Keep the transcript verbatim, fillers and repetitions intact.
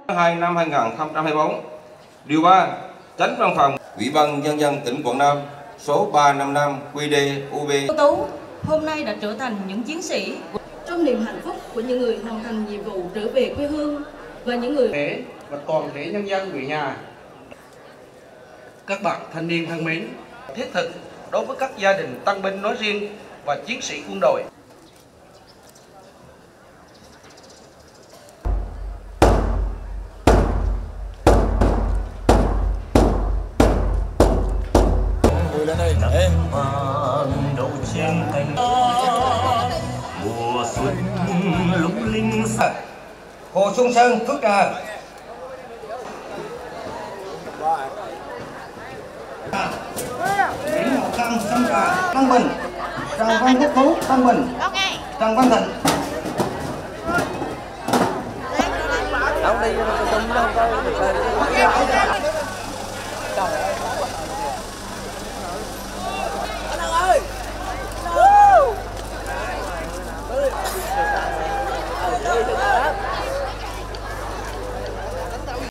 hai năm hai nghìn không trăm hai mươi tư. Điều ba, Chánh Văn phòng Ủy ban Nhân dân tỉnh Quảng Nam số ba trăm năm mươi lăm quy đê u bê. Tú hôm nay đã trở thành những chiến sĩ trong niềm hạnh phúc của những người hoàn thành nhiệm vụ trở về quê hương và những người thể và toàn thể nhân dân huyện nhà. Các bạn thanh niên thân mến, thiết thực đối với các gia đình tăng binh nói riêng và chiến sĩ quân đội. Lên đây. Ê. Đầu trên cánh mùa xuân lung linh. Hồ Xuân Sơn, Phước Trà. Nguyễn Ngọc Thăng, Sông Trà, Tân Bình. Trần Văn Quốc Phú, Tân Bình. Trần Văn Thịnh. Đâu đi, không coi.